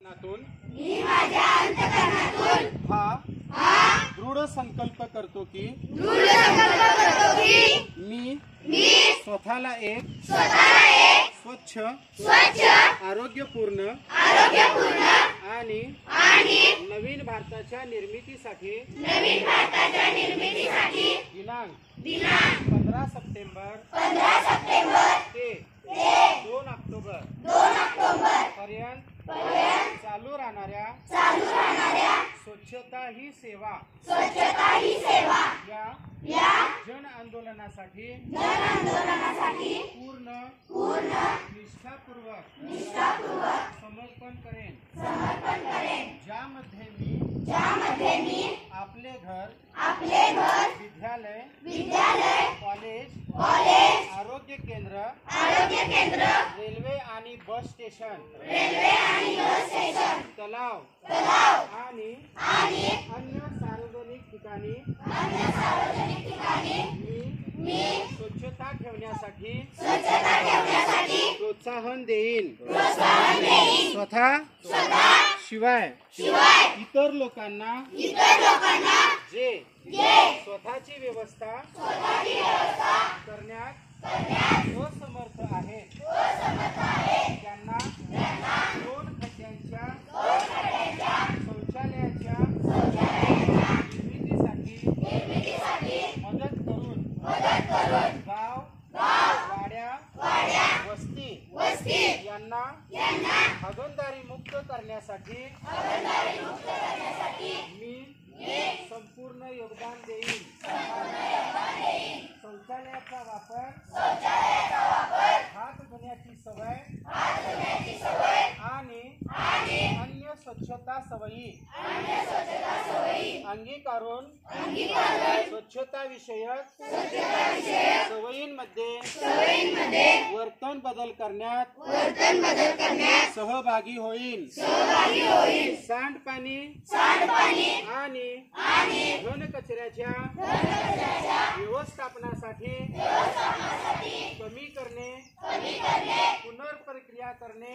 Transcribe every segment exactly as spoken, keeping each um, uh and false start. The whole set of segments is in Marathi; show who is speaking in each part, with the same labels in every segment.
Speaker 1: मी माझ्या अंतःकरणातून हा दृढ संकल्प करतो की दृढ संकल्प करतो की मी मी स्वतःला एक स्वतःला एक स्वच्छ स्वच्छ आरोग्यपूर्ण आरोग्यपूर्ण आणि आणि नवीन भारताच्या निर्मितीसाठी नवीन भारताच्या निर्मितीसाठी दिनांक दिनांक पंधरा सप्टेंबर पंधरा सप्टेंबर ते दोन ऑक्टोबर दोन ऑक्टोबर पर्यंत चालू राहणाऱ्या चालू राहणाऱ्या स्वच्छता ही सेवा स्वच्छता ही सेवा या या जन आंदोलनासाठी जन आंदोलनासाठी पूर्ण पूर्ण निष्ठापूर्वक निष्ठापूर्वक समर्पण करेन समर्पण करेन ज्यामध्ये मी ज्यामध्ये मी आपले घर आपले घर विद्यालय विद्यालय कॉलेज कॉलेज आरोग्य केंद्र आरोग्य केंद्र रेल्वे आणि बस स्टेशन रेल्वे आणि बस स्टेशन तलाव तलाव आणि आणि अन्य सार्वजनिक ठिकाणी अन्य सार्वजनिक ठिकाणी मी मी स्वच्छता ठेवण्यासाठी स्वच्छता ठेवण्यासाठी प्रोत्साहन देईन प्रोत्साहन देईन स्वतः स्वतः शिवाय शिवाय इतर लोकांना इतर लोकांना जे जे स्वतःची व्यवस्था स्वतःची व्यवस्था करण्यात असमर्थ आहे त्यांना दोन खड्ड्यांच्या शौचालयाच्या निर्मितीसाठी मदत करून गाव वाड्या वस्ती यांना हागणदारी मुक्त करण्यासाठी मी संपूर्ण योगदान देईन शौचालयाचा वापर हात धुण्याची सवय आणि अन्य स्वच्छता सवयी अंगीकारून स्वच्छता विषयक सवयींमध्ये वर्तन बदल करण्यात वर्तन बदल करण्यात सहभागी होईल सहभागी होईल सांडपाणी सांडपाणी आणि घन कचऱ्याच्या व्यवस्थापनासाठी कमी करणे पुनर्प्रक्रिया करणे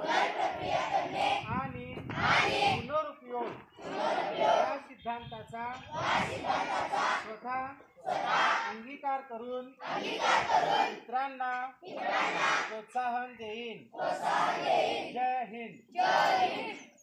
Speaker 1: आणि पुनरुपयोग या सिद्धांताचा स्वतः अंगीकार करून इतरांना प्रोत्साहन देईन जय हिंद.